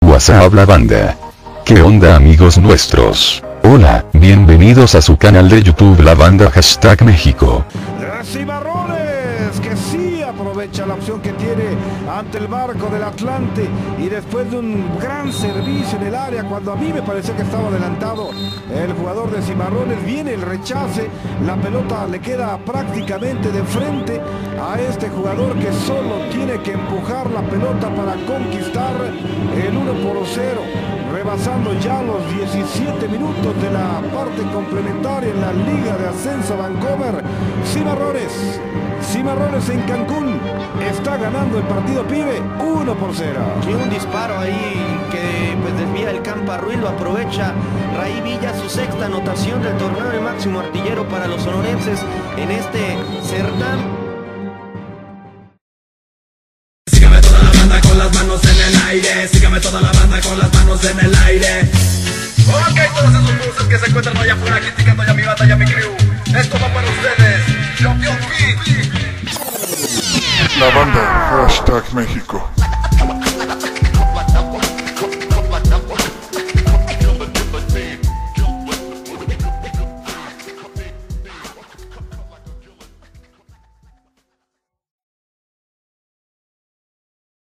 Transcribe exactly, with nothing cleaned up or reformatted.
WhatsApp la banda. ¿Qué onda amigos nuestros? Hola, bienvenidos a su canal de YouTube La Banda Hashtag México. Cimarrones, que sí aprovecha la opción que tiene ante el barco del Atlante y después de un gran servicio en el área, cuando a mí me parecía que estaba adelantado el jugador de Cimarrones, viene el rechace, la pelota le queda prácticamente de frente a este jugador que solo tiene que empujar la pelota para conquistar el uno por cero, rebasando ya los diecisiete minutos de la parte complementaria en la Liga de Ascenso Vancouver. Cimarrones, Cimarrones en Cancún, está ganando el partido, pibe, uno por cero. Y un disparo ahí que pues desvía el Campa Ruiz, lo aprovecha Raí Villa, su sexta anotación del torneo, el máximo artillero para los sonorenses en este certamen. Sígame toda la banda con las manos en el aire, sígame toda la banda con las manos en el aire. Ok, todos esos buses que se encuentran allá afuera criticando ya mi banda, ya mi crew. Esto va para ustedes, Champion Beat. La Banda Hashtag México.